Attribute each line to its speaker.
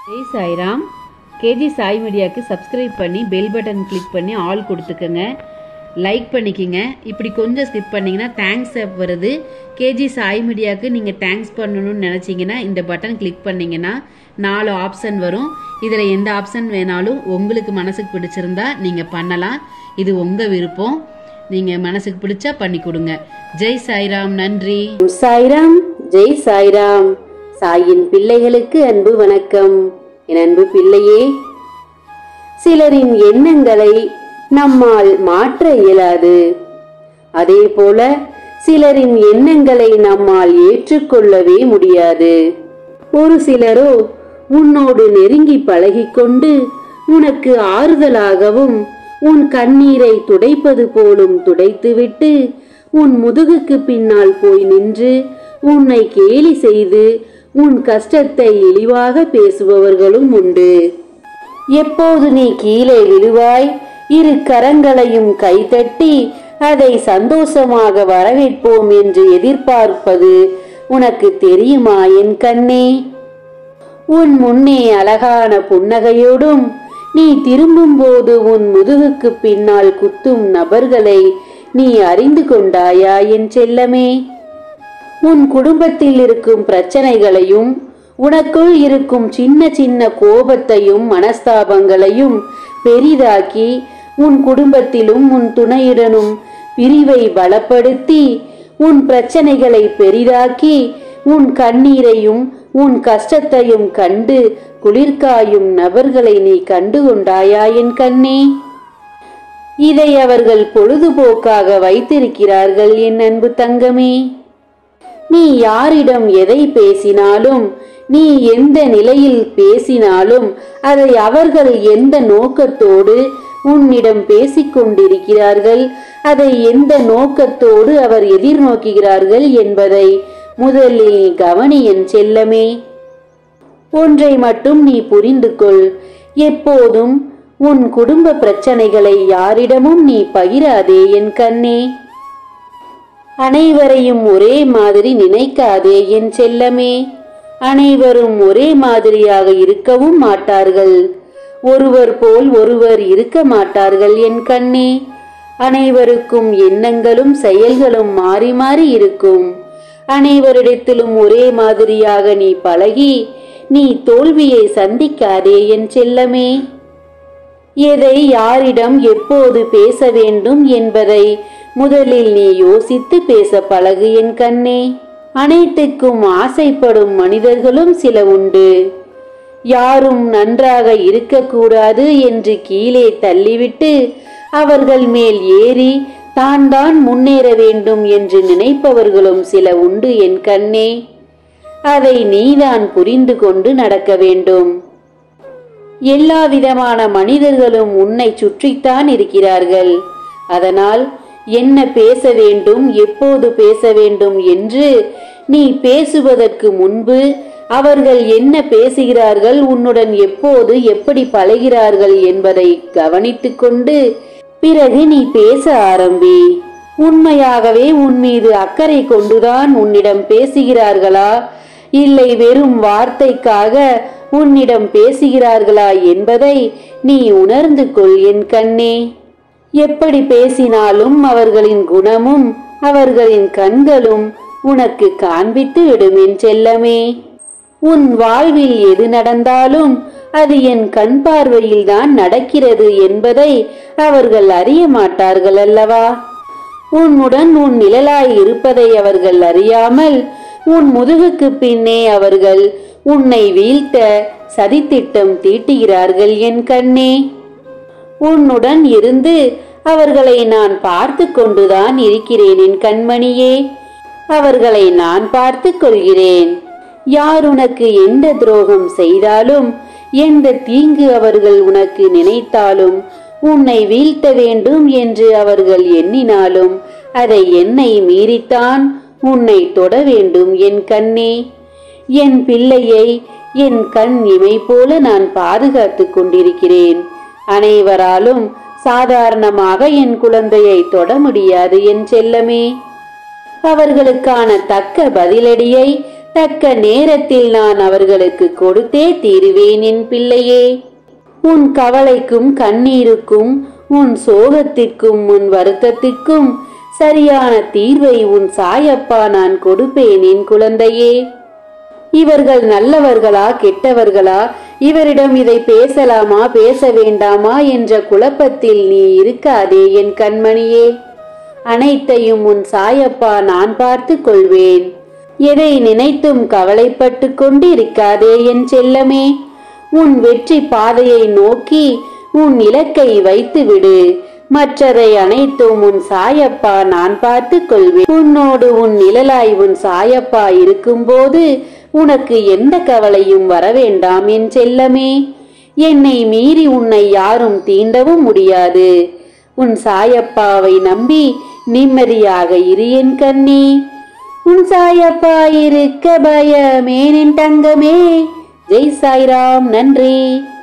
Speaker 1: Jai Sairam. KG Sai மீடியாவுக்கு subscribe பண்ணி bell button click பண்ணி ஆல் கொடுத்துக்கோங்க. லைக் பண்ணிக்கோங்க. இப்படி கொஞ்சம் ஸ்கிப் பண்ணிங்கன்னா தேங்க்ஸ் ஆப் வருது. கேஜி சாய் மீடியாவுக்கு நீங்கள் தேங்க்ஸ் பண்ணணும்னு நினச்சிங்கன்னா இந்த பட்டன் கிளிக் பண்ணிங்கன்னா 4 ஆப்ஷன் வரும். இதில் எந்த ஆப்ஷன் வேணாலும் உங்களுக்கு மனசுக்கு பிடிச்சிருந்தா நீங்கள் பண்ணலாம். இது உங்கள் விருப்பம். நீங்கள் மனசுக்கு பிடிச்சா பண்ணி கொடுங்க. ஜெய் சாய்ராம். நன்றி.
Speaker 2: சாய்ராம். ஜெய் சாய்ராம். சாயின் பிள்ளைகளுக்கு அன்பு வணக்கம். என் அன்பு பிள்ளையே, சிலரின் எண்ணங்களை நம்மால் மாற்ற இயலாது. அதே போல சிலரின் எண்ணங்களை நம்மால் ஏற்றுக்கொள்ளவே முடியாது. ஒரு சிலரோ உன்னோடு நெருங்கி பழகிக்கொண்டு உனக்கு ஆறுதலாகவும் உன் கண்ணீரை துடைப்பது போலும் துடைத்துவிட்டு உன் முதுகுக்கு பின்னால் போய் நின்று உன்னை கேலி செய்து உன் கஷ்டத்தை இழிவாக பேசுபவர்களும் உண்டு. எப்போது நீ கீழே விழுவாய், 2 கரங்களையும் கைதட்டி அதை சந்தோஷமாக வரவேற்போம் என்று எதிர்பார்ப்பது உனக்கு தெரியுமா என் கண்ணே? உன் முன்னே அழகான புன்னகையோடும் நீ திரும்பும் போது உன் முதுகுக்கு பின்னால் குத்தும் நபர்களை நீ அறிந்து கொண்டாயா என் செல்லமே? உன் குடும்பத்தில் இருக்கும் பிரச்சனைகளையும் உனக்குள் இருக்கும் சின்ன சின்ன கோபத்தையும் மனஸ்தாபங்களையும் பெரிதாக்கி உன் குடும்பத்திலும் உன் துணையுடனும் பிரிவை பலப்படுத்தி உன் பிரச்சனைகளை பெரிதாக்கி உன் கண்ணீரையும் உன் கஷ்டத்தையும் கண்டு குளிர்காயும் நபர்களை நீ கண்டு கொண்டாயா என் கண்ணே? இதை அவர்கள் பொழுதுபோக்காக வைத்திருக்கிறார்கள் என் அன்பு தங்கமே. நீ யாரிடம் எதை பேசினாலும், நீ எந்த நிலையில் பேசினாலும் அதை அவர்கள் எந்த நோக்கத்தோடு உன்னிடம் பேசிக்கொண்டிருக்கிறார்கள், அதை எந்த நோக்கத்தோடு அவர் எதிர்நோக்குகிறார்கள் என்பதை முதலில் கவனி என் செல்லமே. ஒன்றை மட்டும் நீ புரிந்து கொள். எப்போதும் உன் குடும்ப பிரச்சனைகளை யாரிடமும் நீ பகிராதே என் கண்ணே. அனைவரையும் ஒரே மாதிரி நினைக்காதே என் செல்லமே. அனைவரும் ஒரே மாதிரியாக இருக்கவும் மாட்டார்கள். ஒருவர் போல் ஒருவர் இருக்க மாட்டார்கள் என் கண்ணே. அனைவருக்கும் எண்ணங்களும் செயல்களும் மாறி மாறி இருக்கும். அனைவரிடத்திலும் ஒரே மாதிரியாக நீ பழகி நீ தோல்வியை சந்திக்காதே என் செல்லமே. எதை யாரிடம் எப்போது பேச வேண்டும் என்பதை முதலில் நீ யோசித்து பேச பழகு என் கண்ணே. அனைத்துக்கும் ஆசைப்படும் மனிதர்களும் சில உண்டு. யாரும் நன்றாக இருக்கக்கூடாது என்று கீழே தள்ளிவிட்டு அவர்கள் மேல் ஏறி தான் முன்னேற வேண்டும் என்று நினைப்பவர்களும் சில உண்டு என் கண்ணே. அதை நீதான் புரிந்து கொண்டு நடக்க வேண்டும். எல்லா விதமான மனிதர்களும் உன்னை சுற்றித்தான் இருக்கிறார்கள். அதனால் என்ன பேச வேண்டும், எப்போது பேச வேண்டும் என்று நீ பேசுவதற்கு முன்பு அவர்கள் என்ன பேசுகிறார்கள், உன்னுடன் எப்போது எப்படி பழகிறார்கள் என்பதை கவனித்து கொண்டு பிறகு நீ பேச ஆரம்பி. உண்மையாகவே உன் மீது அக்கறை கொண்டுதான் உன்னிடம் பேசுகிறார்களா, இல்லை வெறும் வார்த்தைக்காக உன்னிடம் பேசுகிறார்களா என்பதை நீ உணர்ந்து கொள் என் கண்ணே. எப்படி பேசினாலும் அவர்களின் குணமும் அவர்களின் கண்களும் உனக்கு காண்பித்து விடும் என் செல்லமே. உன் வாழ்வில் எது நடந்தாலும் அது என் கண் பார்வையில் தான் நடக்கிறது என்பதை அவர்கள் அறிய மாட்டார்கள் அல்லவா? உன்னுடன் உன் நிழலாய் இருப்பதை அவர்கள் அறியாமல் உன் முதுகுக்கு பின்னே அவர்கள் உன்னை வீழ்த்த சதித்திட்டம் தீட்டுகிறார்கள் என் கண்ணே. உன்னுடன் இருந்து அவர்களை நான் பார்த்து கொண்டுதான் இருக்கிறேன் என் கண்மணியே. அவர்களை நான் பார்த்து கொள்கிறேன். யார் உனக்கு எந்த துரோகம் செய்தாலும், எந்த தீங்கு அவர்கள் உனக்கு நினைத்தாலும், உன்னை வீழ்த்த வேண்டும் என்று அவர்கள் எண்ணினாலும் அதை என்னை மீறித்தான் உன்னை தொட வேண்டும் என் கண்ணே. என் பிள்ளையை என் கண் இமை போல நான் பாதுகாத்து கொண்டிருக்கிறேன். அனைவராலும் சாதாரணமாக என் குழந்தையை தொட முடியாது என் செல்லமே. அவர்களுக்கான தக்க பதிலடியை தக்க நேரத்தில் நான் அவர்களுக்கு கொடுத்தே தீருவேன் என் பிள்ளையே. உன் கவலைக்கும் கண்ணீருக்கும் உன் சோகத்திற்கும் உன் வருத்தத்திற்கும் சரியான தீர்வை உன் சாயப்பா நான் கொடுப்பேன் என் குழந்தையே. இவர்கள் நல்லவர்களா கெட்டவர்களா, இவரிடம் இதை பேசலாமா பேச வேண்டாமா என்ற குழப்பத்தில் நீ இருக்காதே என் கண்மணியே. அனைத்தையும் உன் சாயப்பா நான் பார்த்து கொள்வேன். எதை நினைத்தும் கவலைப்பட்டு கொண்டு இருக்காதே என் செல்லமே. உன் வெற்றி பாதையை நோக்கி உன் இலக்கை வைத்து விடு. மற்றதை அனைத்தும் உன் சாயப்பா நான் பார்த்து கொள்வேன். உன்னோடு உன் நிழலாய் உன் சாயப்பா இருக்கும்போது உனக்கு எந்த கவலையும் வரவேண்டாம் என் செல்லமே. என்னை மீறி உன்னை யாரும் தீண்டவும் முடியாது. உன் சாயப்பாவை நம்பி நிம்மதியாக இரு என் கண்ணே. உன் சாயப்பா இருக்க பயமேன் என் தங்கமே. ஜெய் சாய்ராம். நன்றி.